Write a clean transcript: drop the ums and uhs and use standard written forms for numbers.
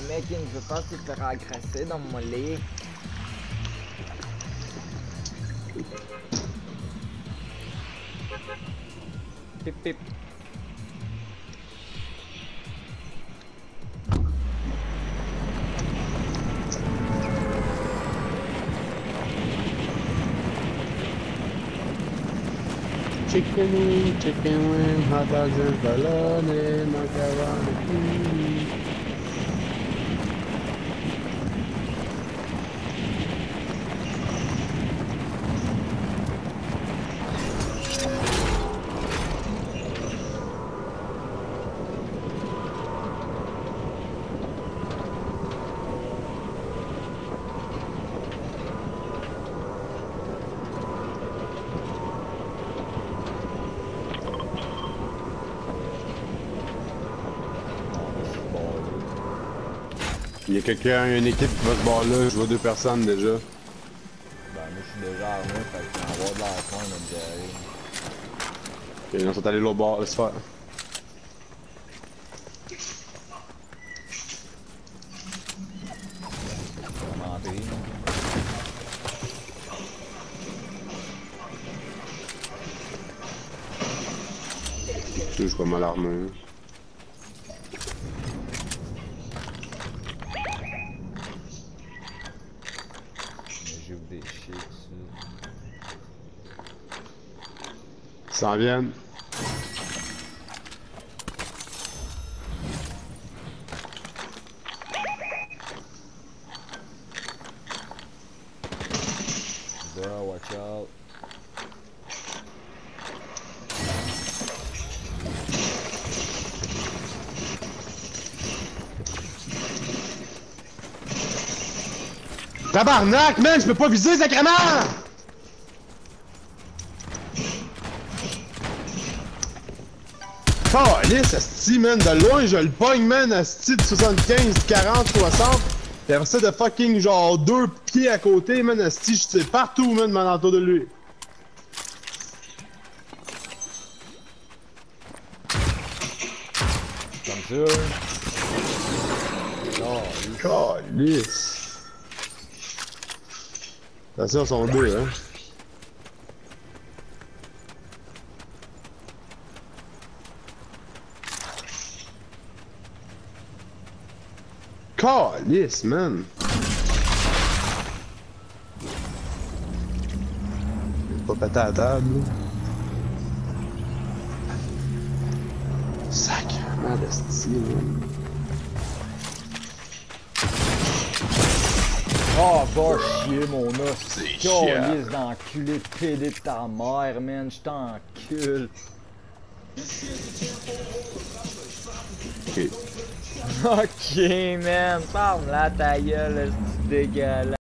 mec, il ne veut pas se faire agresser dans mon lit. Pip pip. Chicken wing, hot dogs and bologna, macaroni. Il y a quelqu'un, une équipe qui va se barrer là, je vois 2 personnes déjà. Ben moi je suis déjà armé, fait que je vais avoir de la faim à me gérer. Ok, ils sont allés l'autre bord, laisse faire. Vraiment triste. Je suis pas mal armé. J'ouvre des shit ici. Ils s'en viennent. Bro, watch out. Tabarnak, man, je peux pas viser, sacrément! Calice, asti, man, de loin, je le pogne, man, asti de 75, 40, 60. Pis après ça, de fucking, genre, 2 pieds à côté, man, asti, je sais partout, man, autour de lui. Comme ça. Oh, Calice. Attention, ils sont 2, hein. Calice, man. Pas pété à la table, là. Sacrement de style, man. oh va chier mon os. C'est chiant. Calice d'enculé pédé de ta mère, man, je t'encule. Ok. Ok, man, ferme la ta gueule, c'est dégueulasse.